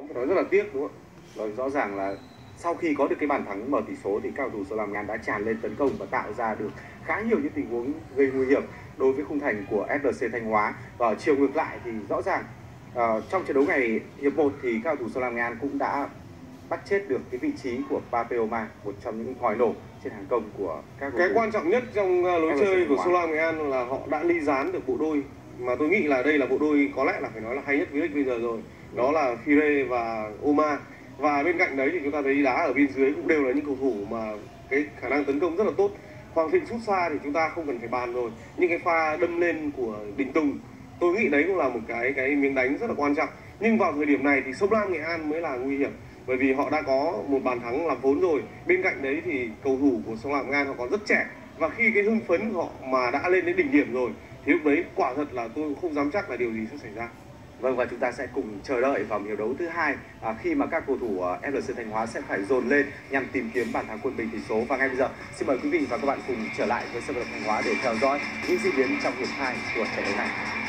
phải nói rất là tiếc, đúng không? Rồi rõ ràng là sau khi có được cái bàn thắng mở tỷ số thì các cầu thủ Sông Lam Nghệ An đã tràn lên tấn công và tạo ra được khá nhiều những tình huống gây nguy hiểm đối với khung thành của FLC Thanh Hóa. Và ở chiều ngược lại thì rõ ràng trong trận đấu ngày hiệp 1 thì các cầu thủ Sông Lam Nghệ An cũng đã bắt chết được cái vị trí của Papeoma, một trong những ngòi nổ trên hàng công của các cầu thủ. Cái quan trọng nhất trong lối chơi của Sông Lam Nghệ An là họ đã ly gián được bộ đôi mà tôi nghĩ là đây là bộ đôi có lẽ là phải nói là hay nhất V-League bây giờ rồi. Đó là Fire và Oma. Và bên cạnh đấy thì chúng ta thấy đá ở bên dưới cũng đều là những cầu thủ mà cái khả năng tấn công rất là tốt. Hoàng Thịnh sút xa thì chúng ta không cần phải bàn rồi. Nhưng cái pha đâm lên của Đình Tùng, tôi nghĩ đấy cũng là một cái miếng đánh rất là quan trọng. Nhưng vào thời điểm này thì Sông Lam Nghệ An mới là nguy hiểm, bởi vì họ đã có một bàn thắng làm vốn rồi. Bên cạnh đấy thì cầu thủ của Sông Lam Nghệ An họ còn rất trẻ, và khi cái hưng phấn họ mà đã lên đến đỉnh điểm rồi thì lúc đấy quả thật là tôi không dám chắc là điều gì sẽ xảy ra. Vâng, và chúng ta sẽ cùng chờ đợi vào hiệp đấu thứ hai khi mà các cầu thủ FLC Thanh Hóa sẽ phải dồn lên nhằm tìm kiếm bàn thắng quân bình tỷ số. Và ngay bây giờ xin mời quý vị và các bạn cùng trở lại với sân vận động Thanh Hóa để theo dõi những diễn biến trong hiệp 2 của trận đấu này.